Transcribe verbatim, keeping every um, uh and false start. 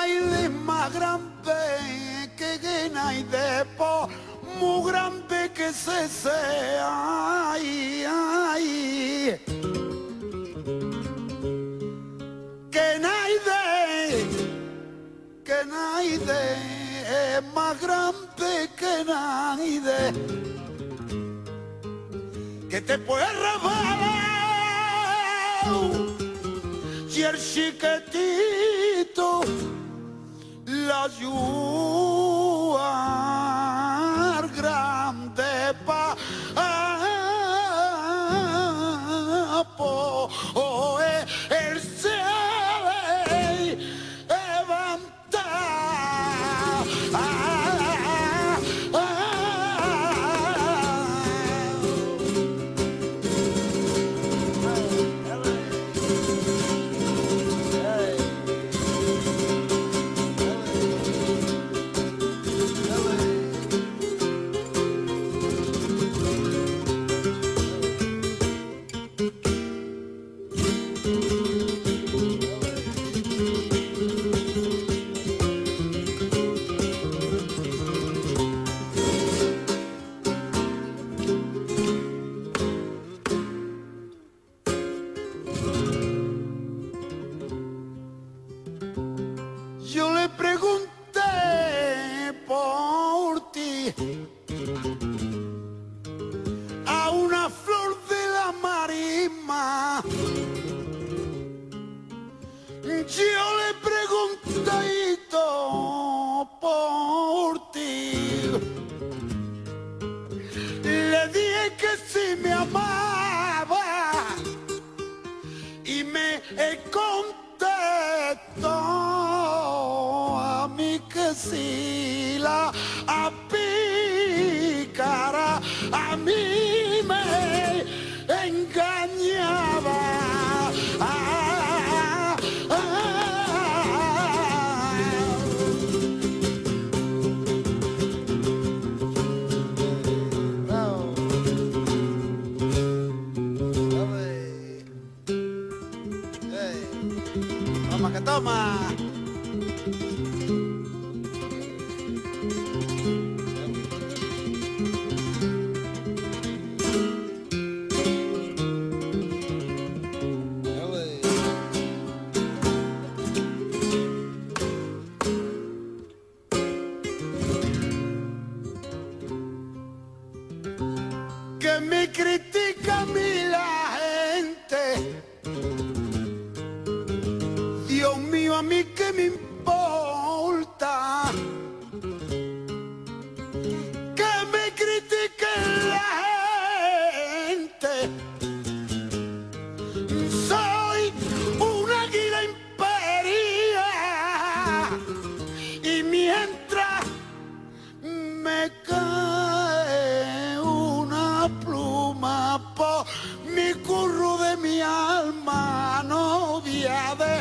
naide más grande que que naide, por muy grande que se sea. Ay, ay. Que naide, que naide es más grande que naide, que te puede robar y el chiquitito la ayuda grande pa po el cielo levanta. Yo le pregunté por ti a una flor de la marisma. Yo le pregunté por ti. Le dije que si me amaba y me contestó a mí que si la apicara a mí me engañaba. Ah, ah, ah. Toma que toma. Que me critica a mí la gente. Dios mío, a mí que me importa que me critique la gente. Soy un águila imperial y mientras me cae una pluma por mi curro de mi alma, novia de